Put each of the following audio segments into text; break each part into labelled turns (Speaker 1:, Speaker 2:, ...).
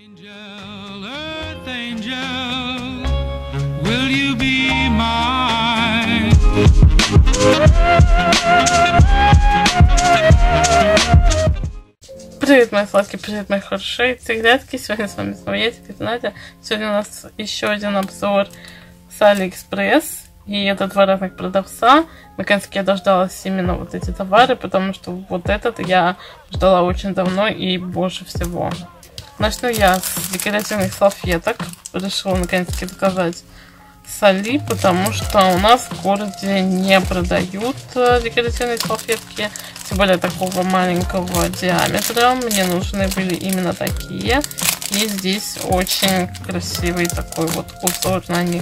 Speaker 1: Earth angel, will you be mine?
Speaker 2: Привет, мои сладкие, привет, мои хорошие цыглятки. Сегодня с вами снова я, Надя. Сегодня у нас еще один обзор с Алиэкспресс. И это два разных продавца. Наконец-таки я дождалась именно вот эти товары, потому что вот этот я ждала очень давно и больше всего. Начну я с декоративных салфеток. Решила наконец-таки заказать с Али, потому что у нас в городе не продают декоративные салфетки, тем более такого маленького диаметра. Мне нужны были именно такие. И здесь очень красивый такой вот узор на них.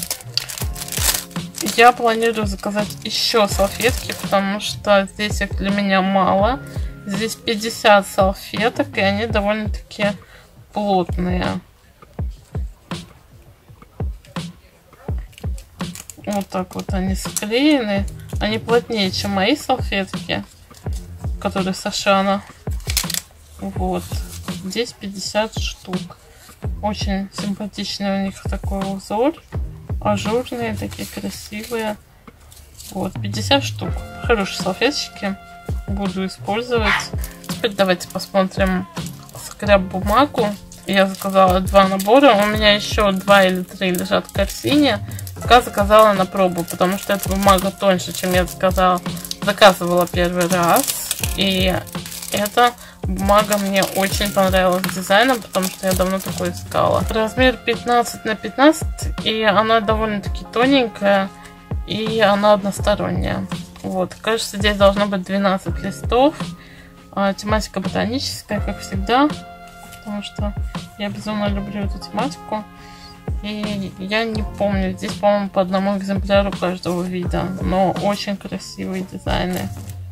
Speaker 2: Я планирую заказать еще салфетки, потому что здесь их для меня мало. Здесь 50 салфеток, и они довольно-таки плотные. Вот так вот они склеены. Они плотнее, чем мои салфетки, которые с Ашана. Вот. Здесь 50 штук. Очень симпатичный у них такой узор. Ажурные, такие красивые. Вот, 50 штук. Хорошие салфеточки. Буду использовать. Теперь давайте посмотрим скраб-бумагу. Я заказала 2 набора. У меня еще 2 или 3 лежат в корзине. Пока заказала на пробу, потому что эта бумага тоньше, чем я заказывала первый раз. И эта бумага мне очень понравилась дизайном, потому что я давно такой искала. Размер 15 на 15, и она довольно-таки тоненькая, и она односторонняя. Вот, кажется, здесь должно быть 12 листов. Тематика ботаническая, как всегда, потому что я безумно люблю эту тематику. И я не помню, здесь, по-моему, по одному экземпляру каждого вида, но очень красивые дизайны.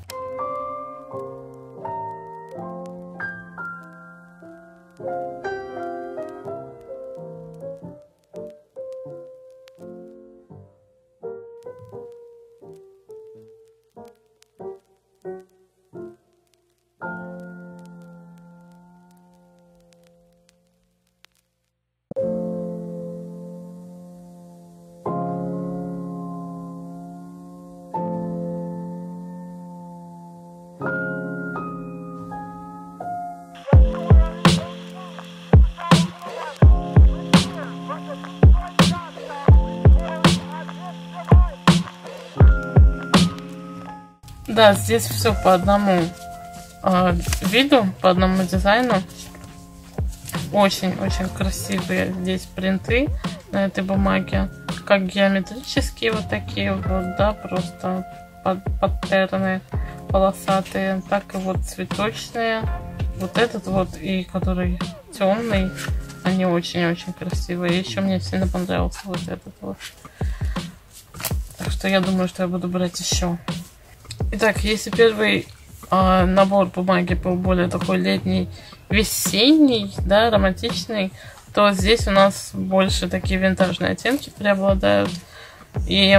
Speaker 2: Да, здесь все по одному виду, по одному дизайну. Очень-очень красивые здесь принты на этой бумаге. Как геометрические вот такие вот, да, просто паттерны полосатые, так и вот цветочные. Вот этот вот и который темный, они очень-очень красивые. Еще мне сильно понравился вот этот вот. Так что я думаю, что я буду брать еще. Итак, если первый набор бумаги был более такой летний, весенний, да, романтичный, то здесь у нас больше такие винтажные оттенки преобладают. И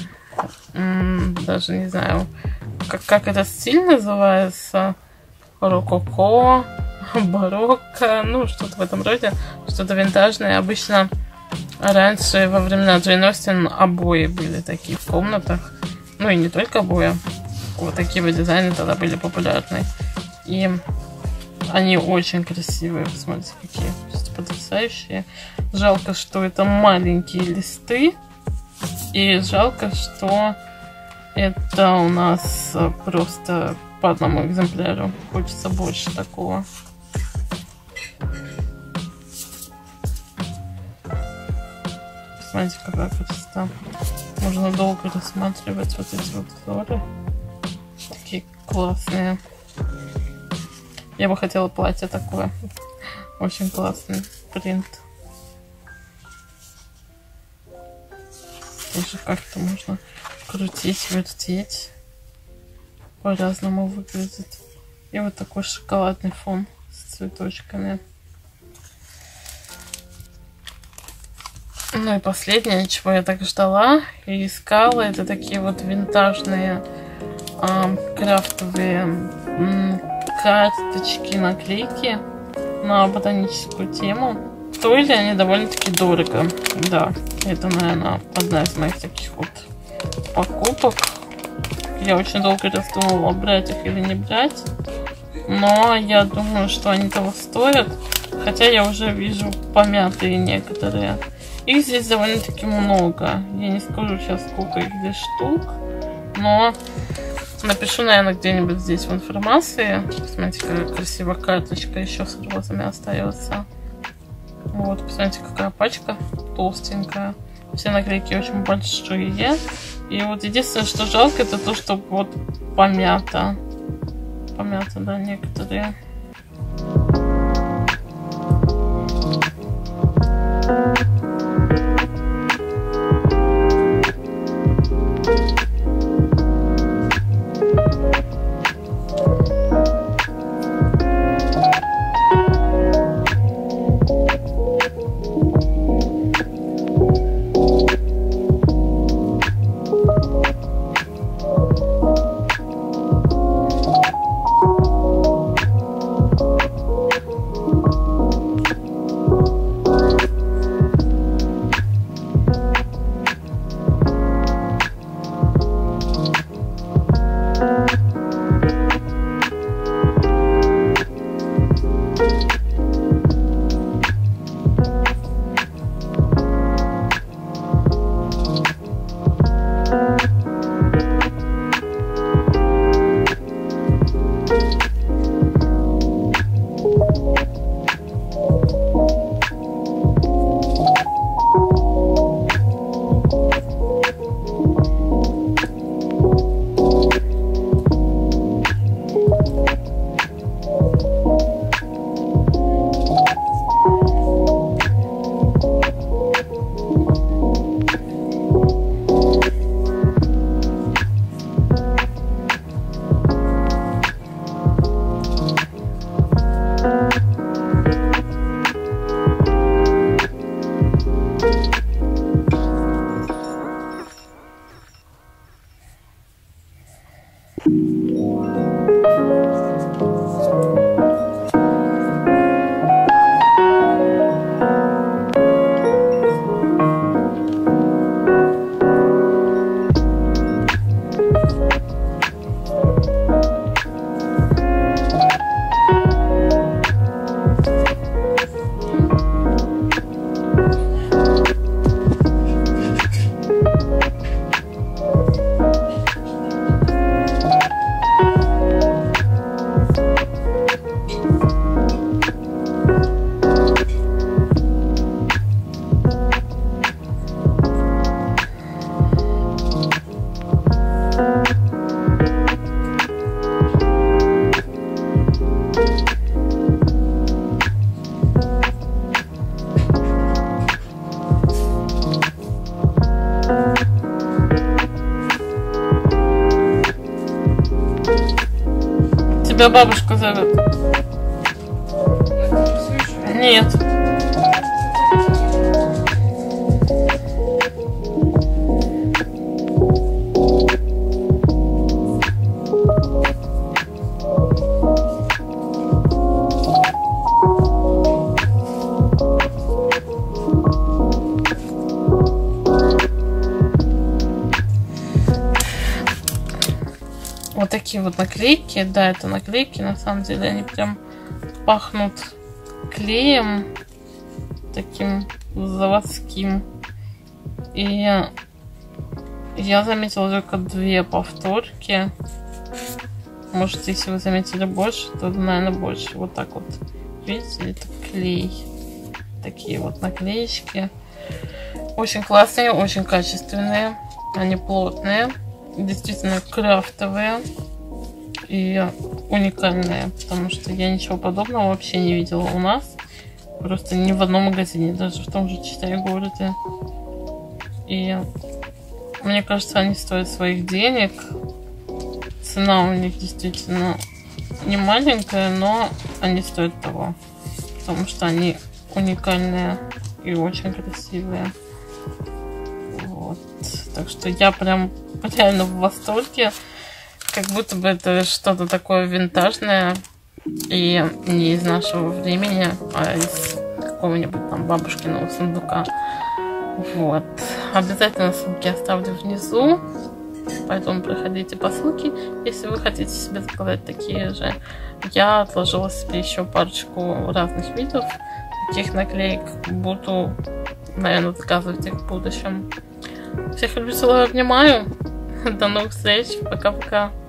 Speaker 2: даже не знаю, как этот стиль называется. Рококо, барокко, ну что-то в этом роде, что-то винтажное. Обычно раньше, во времена Джейн Остин, обои были такие в комнатах. Ну и не только обои. Вот такие вот дизайны тогда были популярны. И они очень красивые. Посмотрите, какие просто потрясающие. Жалко, что это маленькие листы. И жалко, что это у нас просто по одному экземпляру. Хочется больше такого. Посмотрите, какая красота. Можно долго рассматривать вот эти вот узоры. Такие классные. Я бы хотела платье такое. Очень классный принт. Тоже как-то можно крутить, вертеть. По-разному выглядит. И вот такой шоколадный фон с цветочками. Ну и последнее, чего я так ждала и искала, это такие вот винтажные крафтовые карточки, наклейки. на ботаническую тему. Стоили они довольно-таки дорого. Да, это, наверное, одна из моих таких вот покупок. Я очень долго раздумывала, брать их или не брать. Но я думаю, что они того стоят. Хотя я уже вижу помятые некоторые. Их здесь довольно-таки много. Я не скажу сейчас, сколько их здесь штук. Но напишу, наверное, где-нибудь здесь в информации. Посмотрите, какая красивая карточка еще с розами остается. Вот, посмотрите, какая пачка толстенькая. Все наклейки очень большие. И вот единственное, что жалко, это то, что вот помято. Помято, да, некоторые. Тебя бабушка зовет. Нет. Вот такие вот наклейки. Да, это наклейки. На самом деле они прям пахнут клеем. Таким заводским. И я заметила только 2 повторки. Может, если вы заметили больше, то, наверное, больше. Вот так вот. Видите, это клей. Такие вот наклеечки. Очень классные, очень качественные. Они плотные. Действительно крафтовые и уникальные, потому что я ничего подобного вообще не видела у нас. Просто ни в одном магазине, даже в том же Читай-городе. И мне кажется, они стоят своих денег. Цена у них действительно не маленькая, но они стоят того. Потому что они уникальные и очень красивые. Вот. Так что я прям реально в восторге. Как будто бы это что-то такое винтажное. И не из нашего времени, а из какого-нибудь там бабушкиного сундука. Вот. Обязательно ссылки оставлю внизу. Поэтому проходите по ссылке, если вы хотите себе заказать такие же. Я отложила себе еще парочку разных видов таких наклеек. Буду, наверное, заказывать их в будущем. Всех люблю, целую, обнимаю. До новых встреч. Пока-пока.